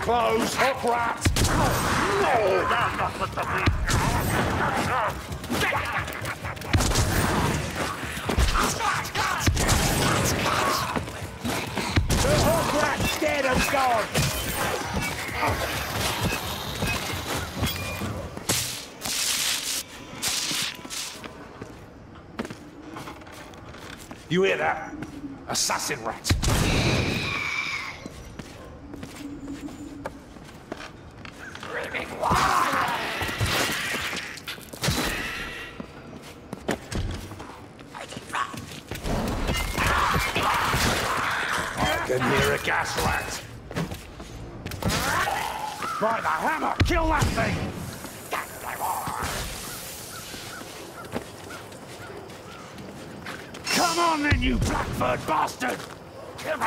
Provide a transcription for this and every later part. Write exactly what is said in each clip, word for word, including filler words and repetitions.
clothes, hook rat! No! Not with the meat! The hook rat's dead and gone! You hear that? Assassin rat. I can hear a gas rat. By the hammer, kill that thing! Come on then, you Blackbird bastard! Kill me!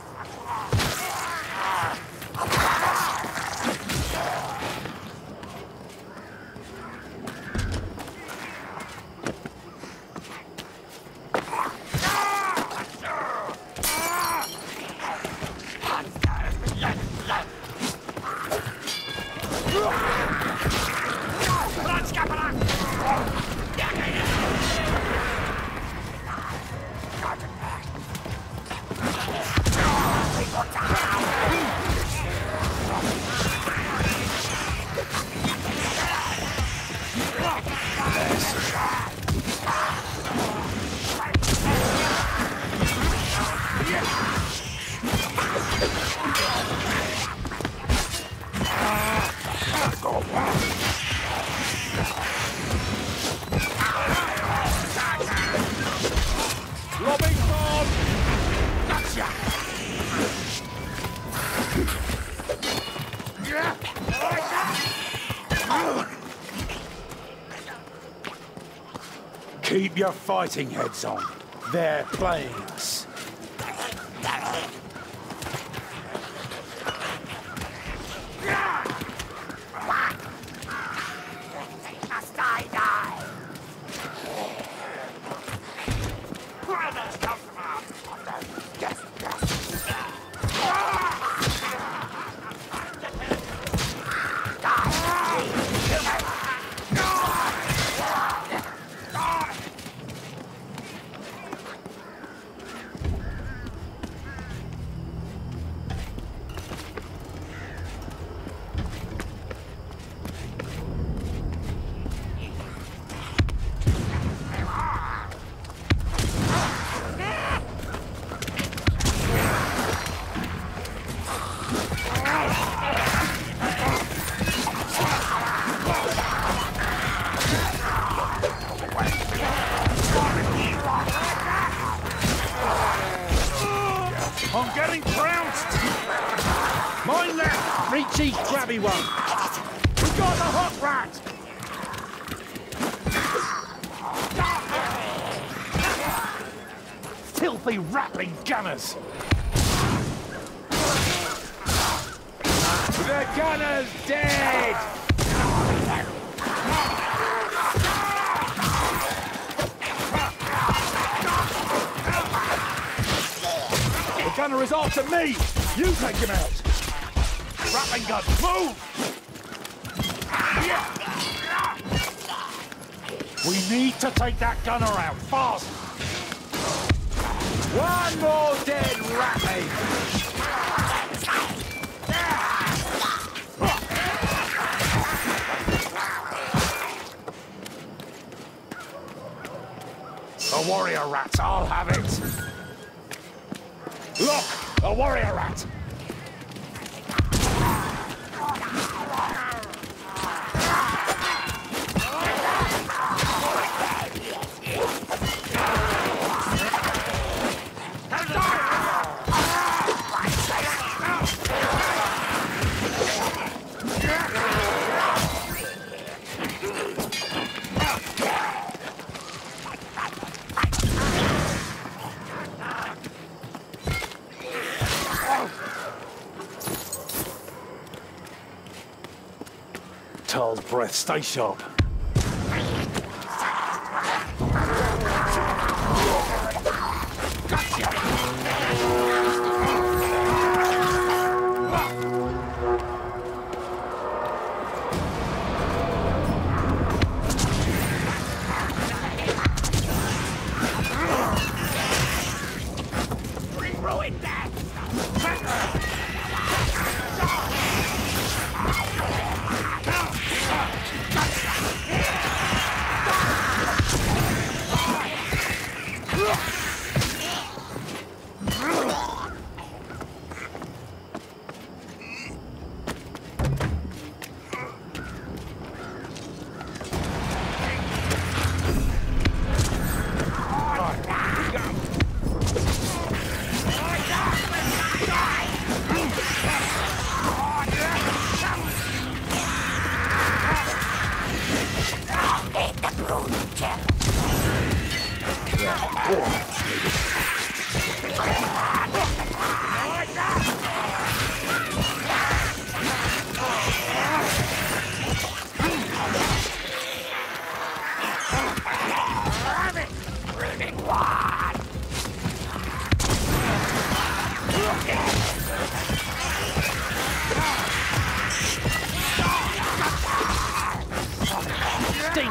Keep your fighting heads on. They're playing us. I'm getting trounced! Mine left! Reachy, grabby one! We got the hot rat! Filthy rattling gunners! The gunner's dead! The gunner is after me! You take him out! Rattling gun, move! We need to take that gunner out, fast! One more dead rattling! A warrior rat, I'll have it! Look! A warrior rat! Tarl's breath, stay sharp. Gotcha!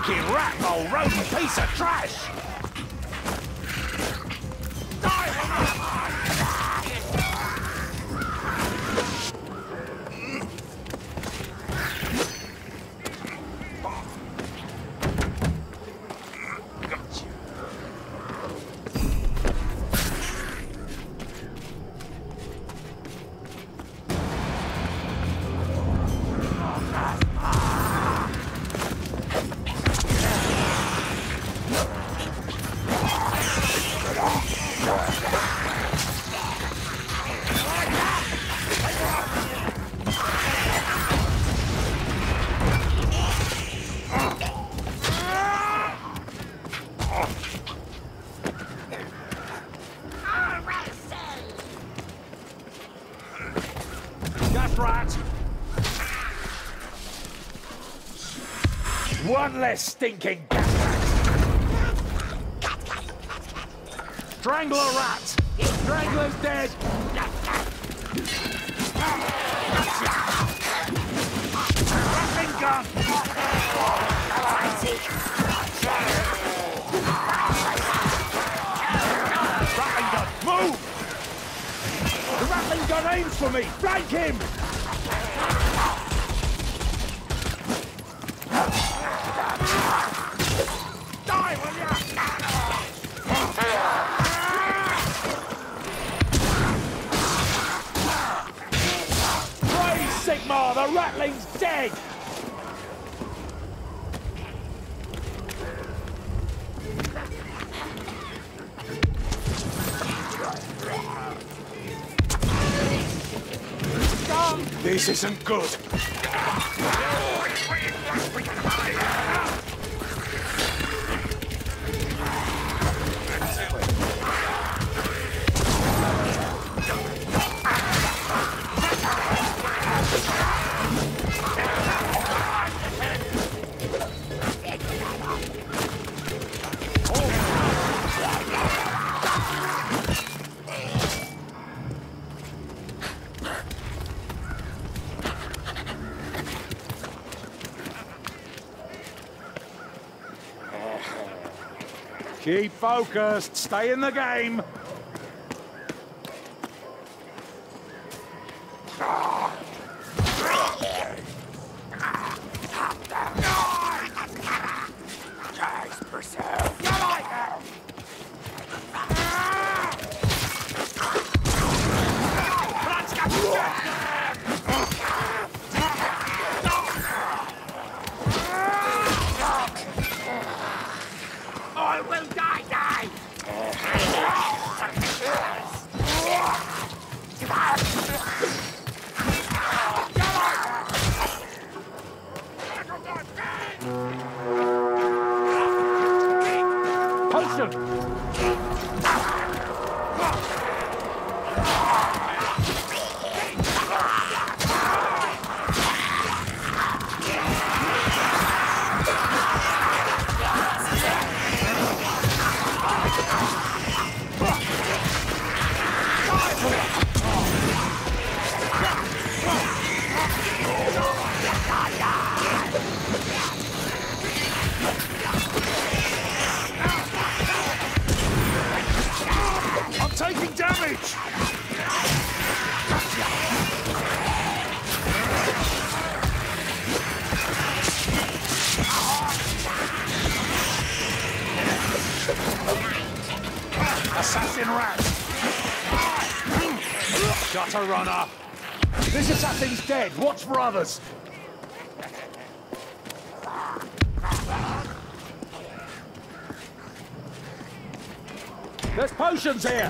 stinking rat hole, rodent piece of trash! One less stinking cat rat. Strangler rat. Strangler's dead. Ratling gun. Ratling gun. Move. The Ratling gun aims for me. Flank him. Sigmar, the Ratling's dead! This isn't good. Keep focused, stay in the game. I will die, die! Potion! I'm taking damage! Assassin rat! Gutter runner! This assassin's dead! Watch for others! There's potions here!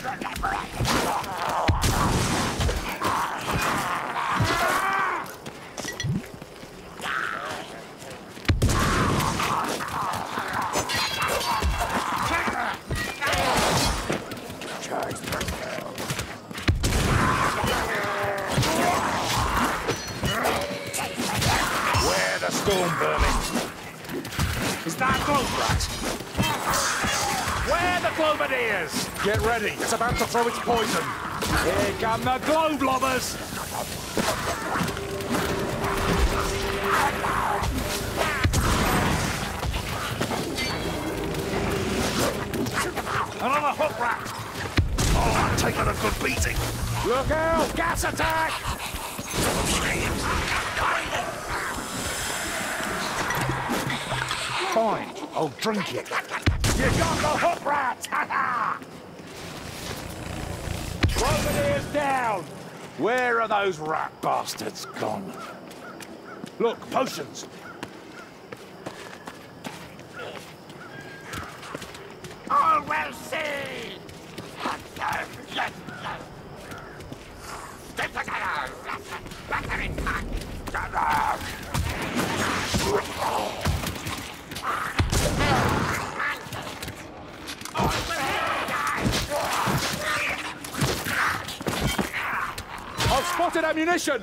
Where the storm vermin? Is that close, rat? Where the Globadiers? Get ready, it's about to throw its poison. Here come the Globe Lobbers! bleeding. Look out! Gas attack! Fine, I'll drink it. You got the hook rat! Ha ha! Grenadiers down! Where are those rat bastards gone? Look, potions! All will see! Stick together! Better in touch! I've spotted ammunition!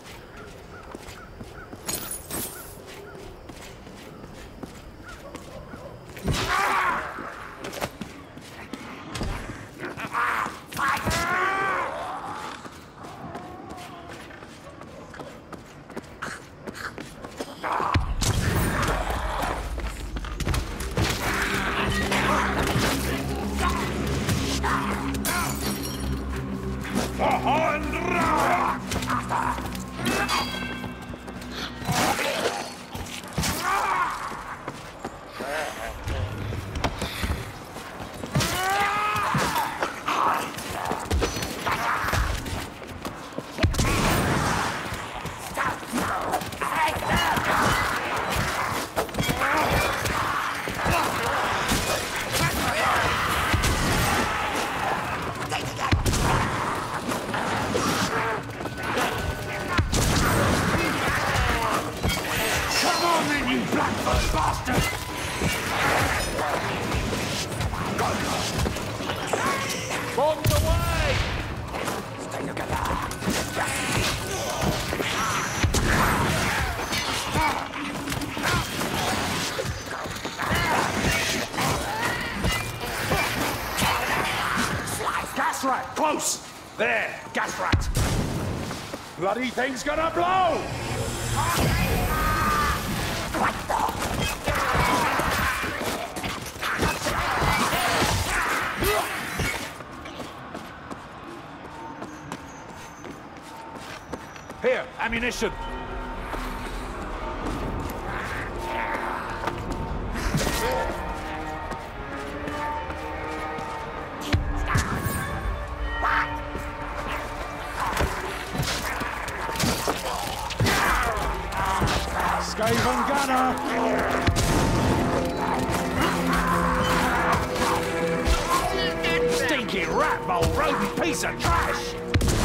Bombs away! Stay together! Gas rat, close! There, gas rat! Bloody thing's gonna blow! Here, ammunition. Skaven gunner. Stinky rat mole, rodent piece of trash.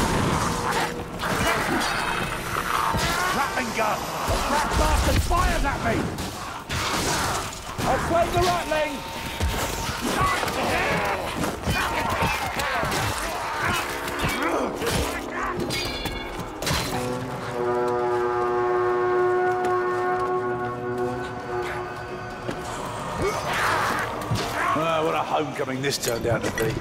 Rattling gun! The rat bastard fires at me! I'll flame the rattling! Ah, what a homecoming this turned out to be.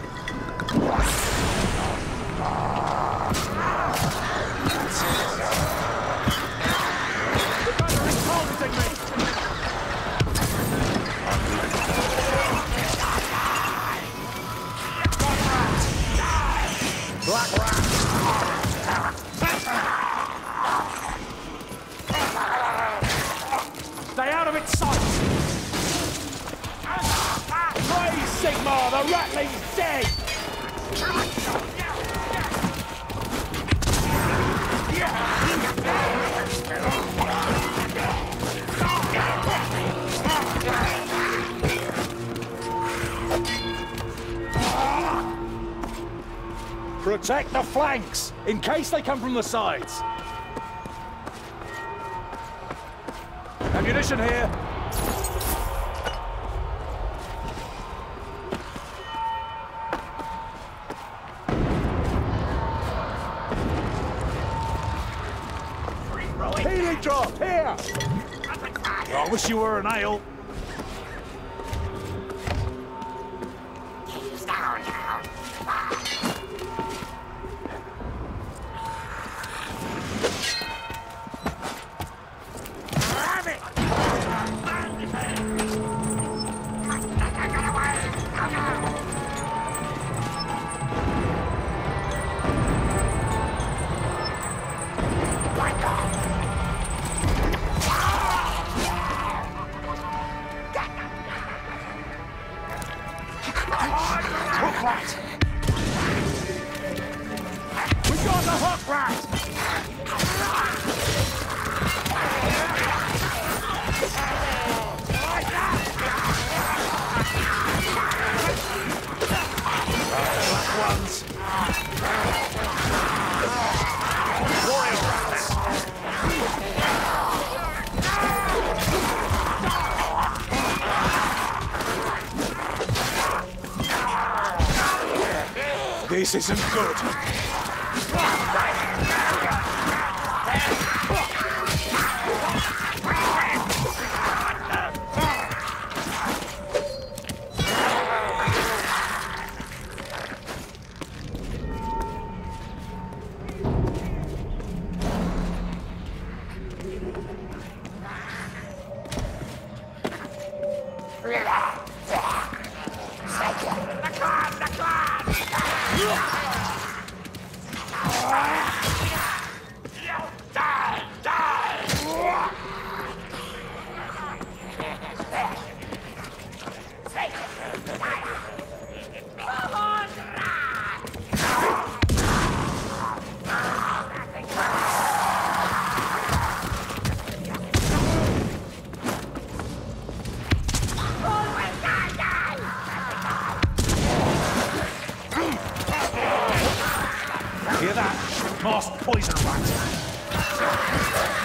Black rat! Stay out of its sight! Praise Sigmar, the ratling's dead! Protect the flanks, in case they come from the sides. Ammunition here. Healing drop, here! Oh, I wish you were an ale. This isn't good. Hear that? Masked poison rat.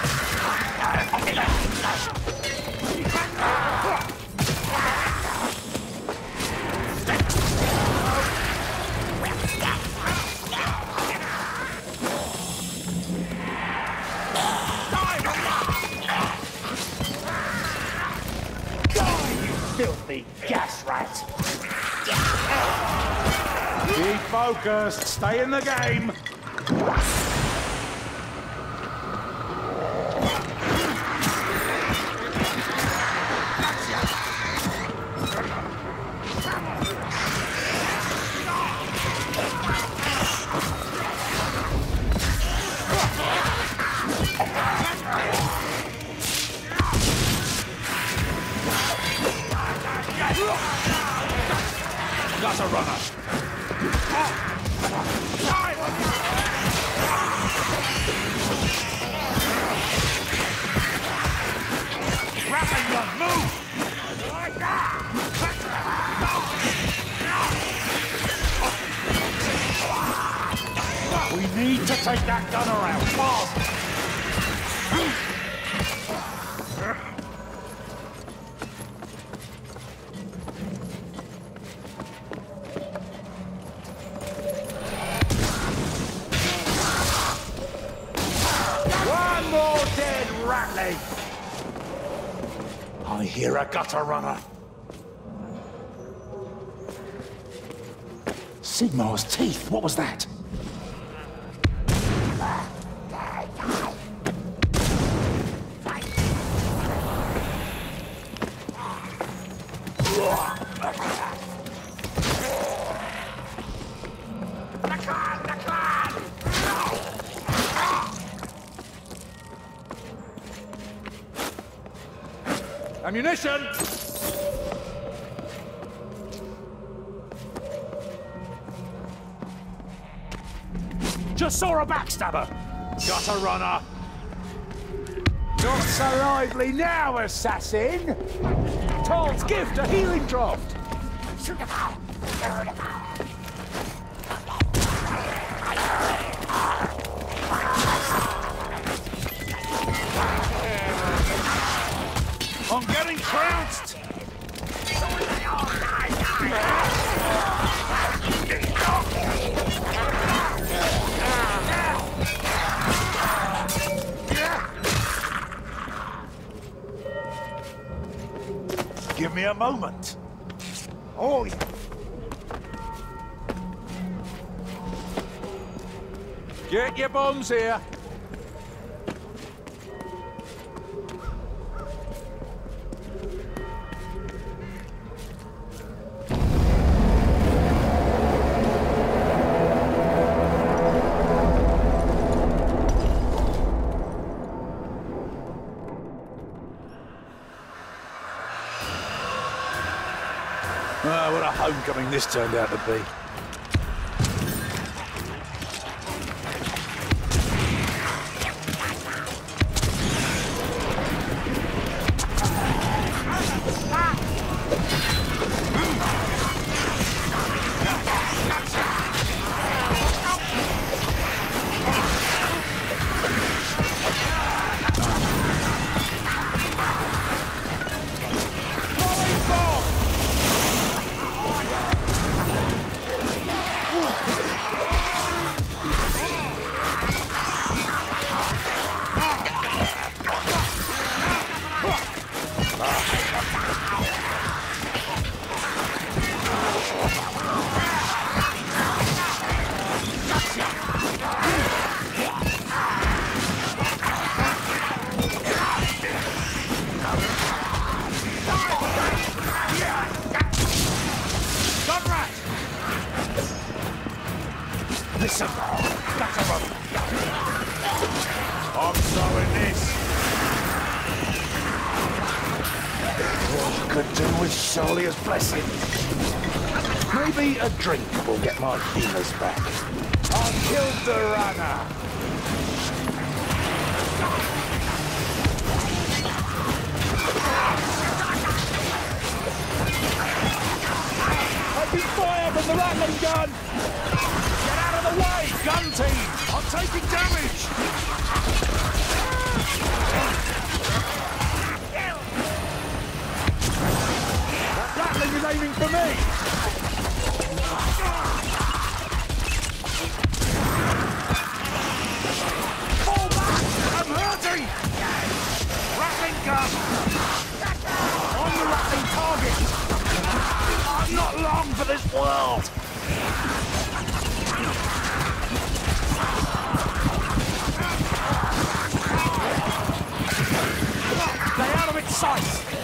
Filthy gas rat! Be focused, stay in the game! Got a runner! Rattling, move! We need to take that gunner out fast! One more dead Rattling! I hear a gutter runner. Sigmar's teeth, what was that? Ammunition! Just saw a backstabber! Got a runner! Not so lively now, assassin! Todd's gift, a healing draft! I'm getting trounced! Give me a moment. Oh, yeah. Get your bombs here. Ah, what a homecoming this turned out to be. could do with Shalia's blessing. Maybe a drink will get my feelers back. I killed the runner. Taking fire from the rattling gun! Get out of the way, gun team! I'm taking damage! That rattling is aiming for me! Fall back! I'm hurting! Rattling gun! On the rattling target! I'm not long for this world! Stay out of its sight!